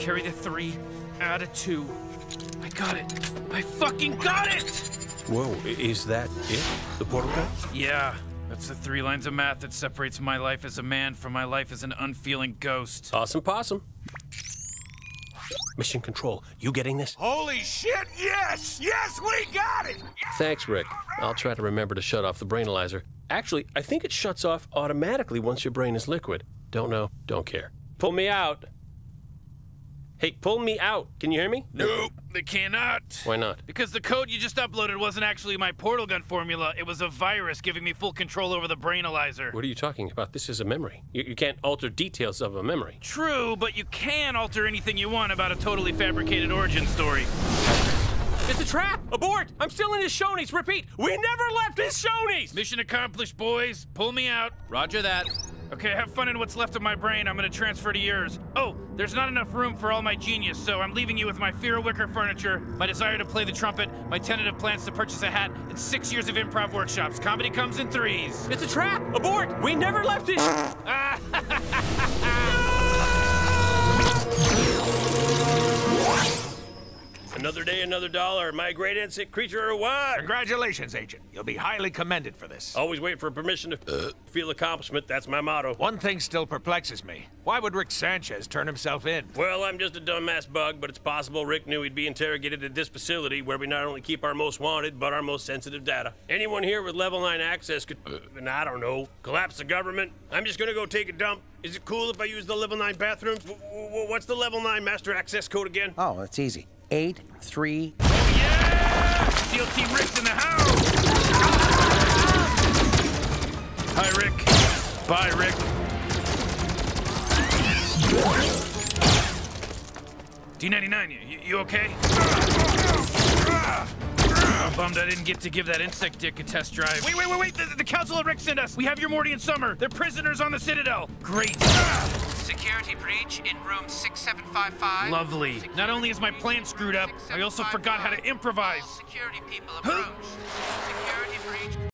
carry the 3, add a 2. I got it. I fucking got it! Whoa, is that it? The portal gun? Yeah, that's the 3 lines of math that separates my life as a man from my life as an unfeeling ghost. Awesome possum. Mission Control, you getting this? Holy shit, yes! Yes, we got it! Thanks, Rick. I'll try to remember to shut off the brainalyzer. Actually, I think it shuts off automatically once your brain is liquid. Don't know, don't care. Pull me out. Hey, pull me out. Can you hear me? Nope, they cannot. Why not? Because the code you just uploaded wasn't actually my portal gun formula. It was a virus giving me full control over the brainalyzer. What are you talking about? This is a memory. You can't alter details of a memory. True, but you can alter anything you want about a totally fabricated origin story. It's a trap! Abort! I'm still in his Shoney's. Repeat, we never left his Shoney's! Mission accomplished, boys. Pull me out. Roger that. Okay, have fun in what's left of my brain. I'm gonna transfer to yours. Oh, there's not enough room for all my genius, so I'm leaving you with my fear of wicker furniture, my desire to play the trumpet, my tentative plans to purchase a hat, and 6 years of improv workshops. Comedy comes in 3s. It's a trap! Abort! We never left his... Another day, another dollar. Am I a great insect creature or what? Congratulations, Agent. You'll be highly commended for this. Always wait for permission to feel accomplishment. That's my motto. One thing still perplexes me. Why would Rick Sanchez turn himself in? Well, I'm just a dumbass bug, but it's possible Rick knew he'd be interrogated at this facility where we not only keep our most wanted, but our most sensitive data. Anyone here with level 9 access could, I don't know, collapse the government. I'm just gonna go take a dump. Is it cool if I use the level 9 bathrooms? What's the level 9 master access code again? Oh, it's easy. 8-3. Oh, yeah! CLT Rick's in the house! Hi, Rick. Bye, Rick. D99, you okay? I'm bummed I didn't get to give that insect dick a test drive. Wait! The Council of Rick sent us! We have your Morty and Summer! They're prisoners on the Citadel! Great! Security breach in room 6755. Lovely. Not only is my plan screwed up, I also forgot how to improvise. Security people approach. Security breach.